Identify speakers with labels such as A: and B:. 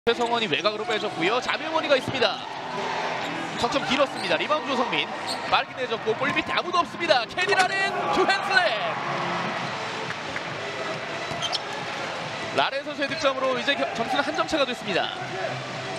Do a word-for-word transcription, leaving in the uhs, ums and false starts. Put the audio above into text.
A: 최성원이 외곽으로 빼줬고요. 자명원이가 있습니다. 석점 길었습니다. 리바운드 조성민 빠르게 내줬고 골 밑에 아무도 없습니다. 캐디 라렌 투핸슬랩. 라렌 선수의 득점으로 이제 점수는 한 점 차가 됐습니다.